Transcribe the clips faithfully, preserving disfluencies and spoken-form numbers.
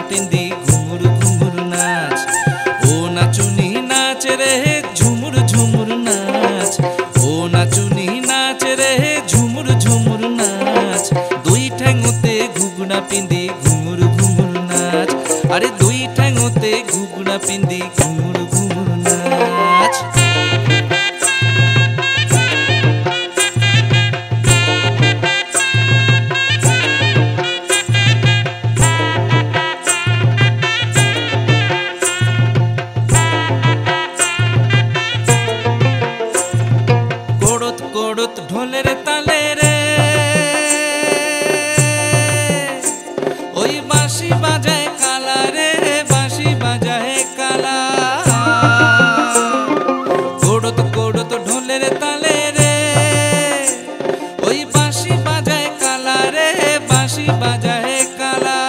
पिंदी घुंघरू घुंघरू नाच। ओ नाचुनी नाच रे झुमुर झुमुर नाच। ओ नाचुनी नाच रे झुमुर झुमुर नाच। दुई ठेंगोते घुगुना पिंदी घुंघरू घुंघरू नाच। अरे दुई ठेंगोते घुगुना पिंदी घुंघरू घुंघरू नाच। कोड़त ढोलेर ताले रे ओई बांशी बाजाए काला रे बांशी बाजाए काला। कोड़त कोड़त ढोलेर ताले रे ओई बांशी बाजाए काला रे बांशी बाजाए काला।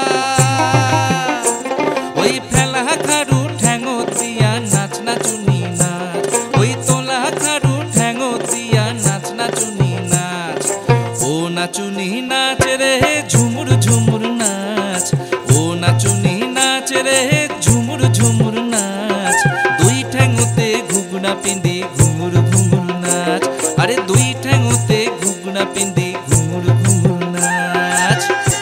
ओई फेला खाड़ू ठेंगो दिया नाच नाचुनी नाच। ओई तोला खाड़ू ठेंगो दिया नाच नाचुनी नाच। ओ नाचुनी नाच रे झुमुर झुमुर नाच। ओ नाचुनी नाच रे झुमुर झुमुर नाच। दुई ठेंगोते घुगुना पिंदी घुंघरू घुंघरू नाच। अरे दुई ठेंगोते घुगुना पिंदी घुंघरू घुंघरू नाच।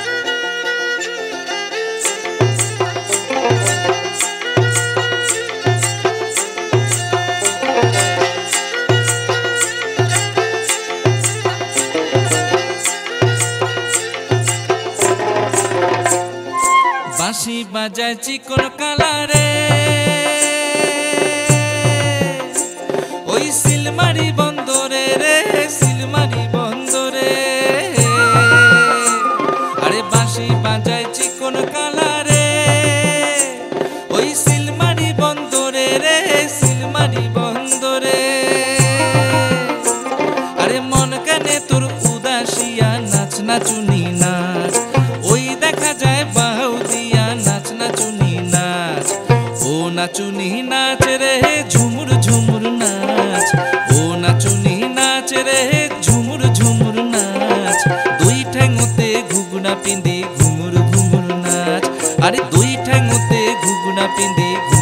बांशी बाजाय चिकन काला रे ओई सिलमारी बंदरे रे सिलमारी बंदरे। अरे बांशी बाजाय चिकन काला रे ओई सिलमारी बंदरे रे सिलमारी बंदरे। अरे मन केने तोर उदासिया नाच नाचुनी नाच। ओई देखा जाए बाहु दिया नाच नाचुनी नाच। ओ नाचुनी नाच रे झुमुर झुमुर नाच। ओ नाचुनी नाच रे झुमुर झुमुर नाच। दुई ठेंगोते घुगुना पिंदी घुंघरू घुंघरू नाच। अरे दुई ठेंगोते घुगुना पिंदी